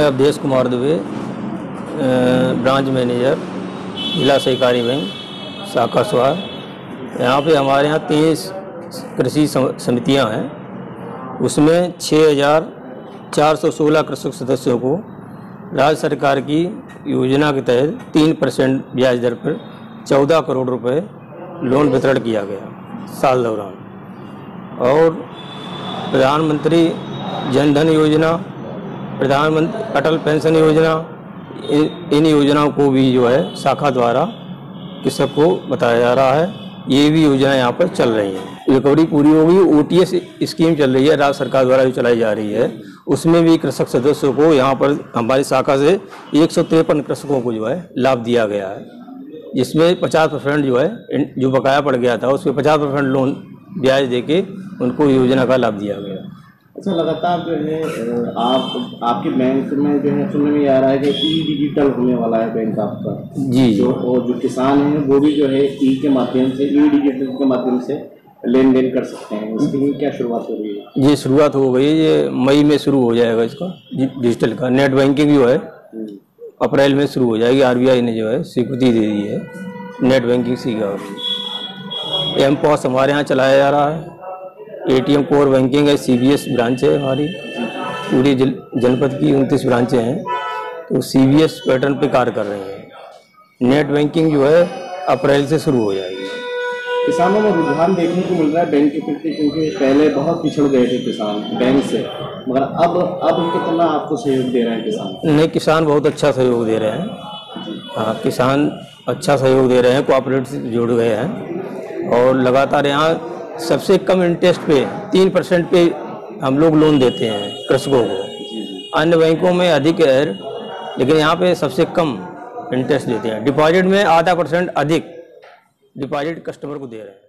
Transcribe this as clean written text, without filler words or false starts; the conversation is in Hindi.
अवधेश कुमार दुबे, ब्रांच मैनेजर, जिला सहकारी बैंक, शाखा स्वार। यहाँ पे हमारे यहाँ 23 कृषि समितियाँ हैं। उसमें 6,416 कृषक सदस्यों को राज्य सरकार की योजना के तहत 3% ब्याज दर पर 14 करोड़ रुपए लोन वितरण किया गया साल दौरान। और प्रधानमंत्री जन धन योजना, प्रधानमंत्री अटल पेंशन योजना, इन योजनाओं को भी जो है शाखा द्वारा कृषक को बताया जा रहा है। ये भी योजना यहाँ पर चल रही है। रिकवरी पूरी हो गई। OTS स्कीम चल रही है, राज्य सरकार द्वारा जो चलाई जा रही है, उसमें भी कृषक सदस्यों को यहाँ पर हमारी शाखा से 153 कृषकों को जो है लाभ दिया गया है, जिसमें 50% जो है जो बकाया पड़ गया था उसमें 50% लोन ब्याज देके उनको योजना का लाभ दिया गया। अच्छा, लगातार जो है आपके बैंक में जो है सुनने में आ रहा है कि डिजिटल होने वाला है बैंक आपका। जी। और जो किसान हैं वो भी जो है के माध्यम से डिजिटल के माध्यम से लेन देन कर सकते हैं। इसके लिए क्या शुरुआत हो रही है? ये शुरुआत हो गई, ये मई में शुरू हो जाएगा इसका डिजिटल का। नेट बैंकिंग जो है अप्रैल में शुरू हो जाएगी। RBI ने जो है स्वीकृति दे दी है नेट बैंकिंग सीखा। M-POS हमारे यहाँ चलाया जा रहा है। ATM कोर बैंकिंग है, CBS ब्रांच है हमारी, पूरी जनपद की 29 ब्रांचें हैं, तो CBS पैटर्न पे कार्य कर रहे हैं। नेट बैंकिंग जो है अप्रैल से शुरू हो जाएगी। किसानों में रुझान देखने को मिल रहा है बैंक के प्रति, क्योंकि पहले बहुत पिछड़ गए थे किसान बैंक से, मगर अब कितना आपको सहयोग दे रहे हैं किसान? नहीं, किसान बहुत अच्छा सहयोग दे रहे हैं। हाँ, किसान अच्छा सहयोग दे रहे हैं, कोऑपरेटिव से जुड़ गए हैं। और लगातार यहाँ सबसे कम इंटरेस्ट पे 3% पे हम लोग लोन देते हैं कृषकों को। अन्य बैंकों में अधिक है, लेकिन यहाँ पे सबसे कम इंटरेस्ट देते हैं। डिपॉजिट में 0.5% अधिक डिपॉजिट कस्टमर को दे रहे हैं।